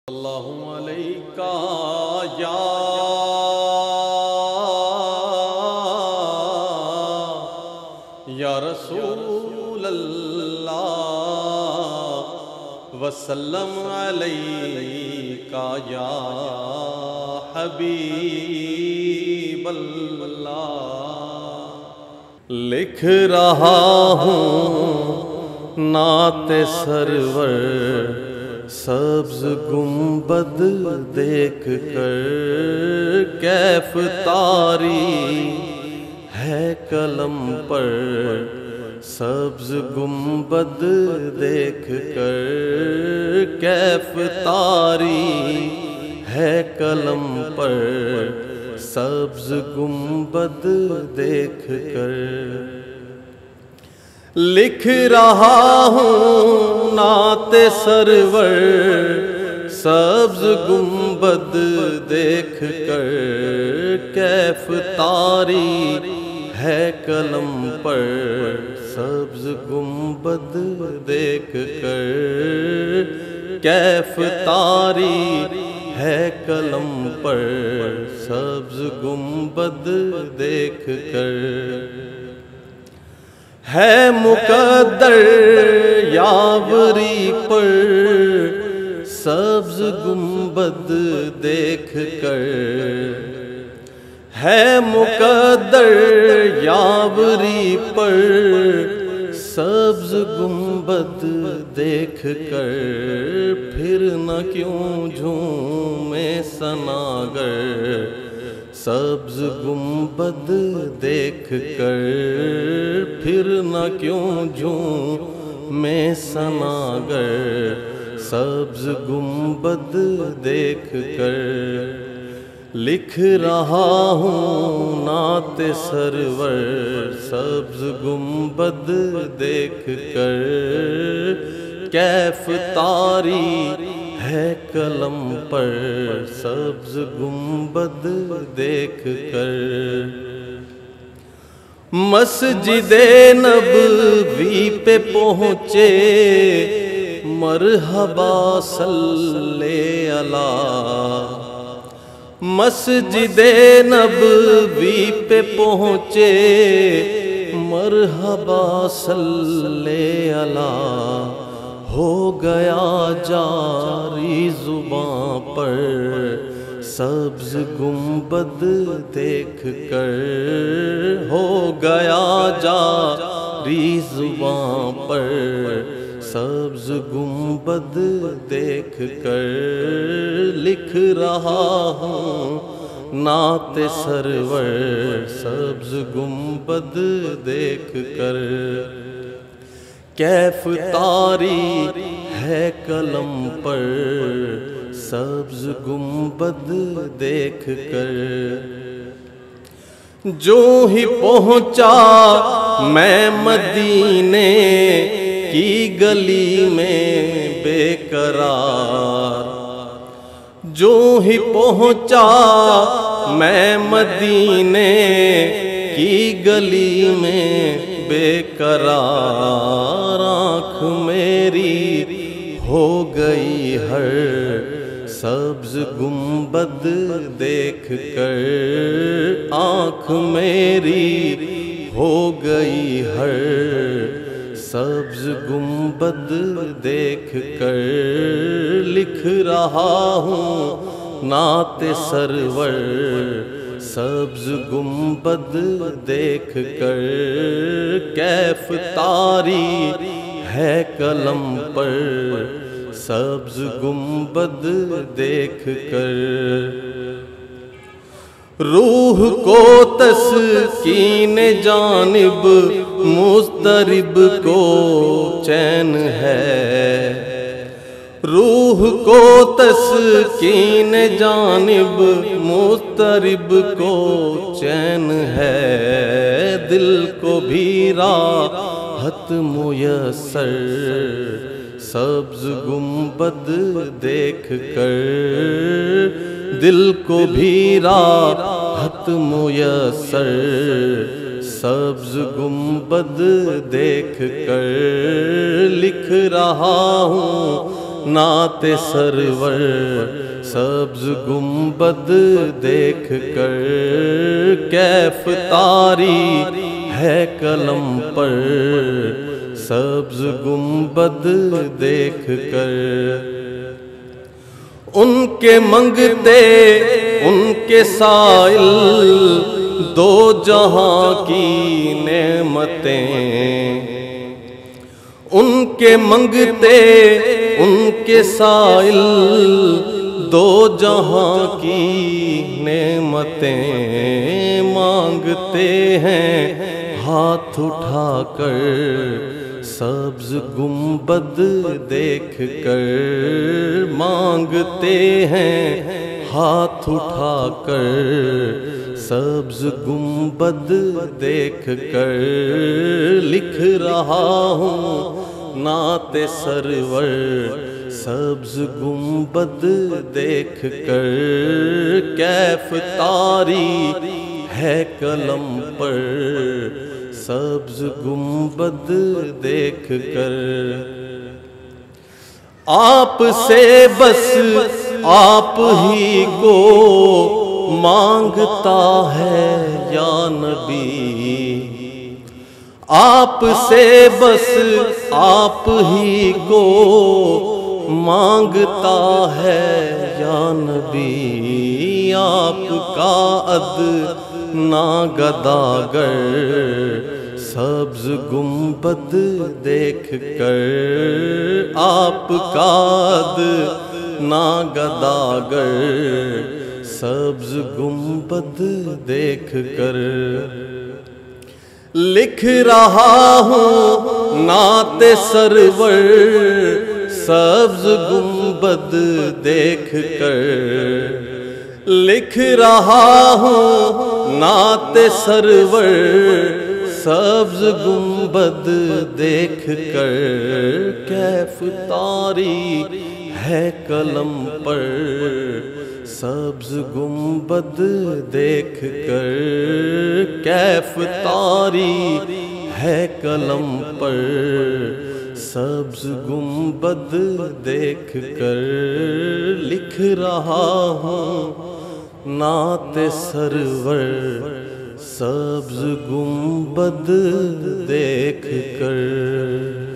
اللہ علیکہ یا رسول اللہ وسلم علیکہ یا حبیب اللہ۔ لکھ رہا ہوں نعت سرور سبز گنبد دیکھ کر، کیف طاری ہے قلم پر سبز گنبد دیکھ کر، کیف طاری ہے قلم پر سبز گنبد دیکھ کر۔ لکھ رہا ہوں نعت سرور سبز گنبد دیکھ کر، کیف طاری ہے قلم پر سبز گنبد دیکھ کر، کیف طاری ہے قلم پر سبز گنبد دیکھ کر۔ ہے مقدر یاوری پر سبز گنبد دیکھ کر، ہے مقدر یاوری پر سبز گنبد دیکھ کر، پھر نہ کیوں جھومے ثناگر سبز گنبد دیکھ کر، پھر نہ کیوں جھومے ثناگر سبز گنبد دیکھ کر۔ لکھ رہا ہوں نعت سرور سبز گنبد دیکھ کر، کیف طاری ہے قلم پر سبز گنبد دیکھ کر۔ مسجد نبوی پہ پہنچے مرحبا صلی اللہ، مسجد نبوی پہ پہنچے مرحبا صلی اللہ، ہو گیا جاری زباں پر سبز گنبد دیکھ کر، ہو گیا جاری زباں پر سبز گنبد دیکھ کر۔ لکھ رہا ہوں نعت سرور سبز گنبد دیکھ کر، کیف طاری ہے قلم پر سبز گنبد دیکھ کر۔ جو ہی پہنچا میں مدینے کی گلی میں بے قرار، جو ہی پہنچا میں مدینے کی گلی میں بے قرار، آنکھ میری ہو گئی ہر سبز گنبد دیکھ کر، آنکھ میری ہو گئی ہر سبز گنبد دیکھ کر۔ لکھ رہا ہوں نعت سرور سبز گنبد دیکھ کر، کیف طاری ہے قلم پر سبز گنبد دیکھ کر۔ روح کو تسکین جانب مضطرب کو چین ہے، روح کو تسکین جانب مضطرب کو چین ہے، دل کو بھی راحت میسر سبز گنبد دیکھ کر، دل کو بھی راحت میسر سبز گنبد دیکھ کر۔ لکھ رہا ہوں نعت سرور سبز گنبد دیکھ کر، کیف طاری ہے قلم پر سبز گنبد دیکھ کر۔ ان کے منگتے ان کے سائل دو جہاں کی نعمتیں، ان کے منگتے ان کے سائل دو جہاں کی نعمتیں، مانگتے ہیں ہاتھ اٹھا کر سبز گنبد دیکھ کر، مانگتے ہیں ہاتھ اٹھا کر سبز گنبد دیکھ کر۔ لکھ رہا ہوں نعت سرور سبز گنبد دیکھ کر، کیف طاری ہے قلم پر سبز گنبد دیکھ کر۔ آپ سے بس آپ ہی کو مانگتا ہے یا نبی، آپ سے بس آپ ہی کو مانگتا ہے یا نبی، آپ کا ادنا گداگر سبز گنبد دیکھ کر، آپ کا ادنا گداگر سبز گنبد دیکھ کر۔ لکھ رہا ہوں نعت سرور سبز گنبد دیکھ کر، لکھ رہا ہوں نعت سرور سبز گنبد دیکھ کر، کیف طاری ہے قلم پر سبز گنبد دیکھ کر، کیف طاری ہے قلم پر سبز گنبد دیکھ کر۔ لکھ رہا ہوں نعت سرور سبز گنبد دیکھ کر۔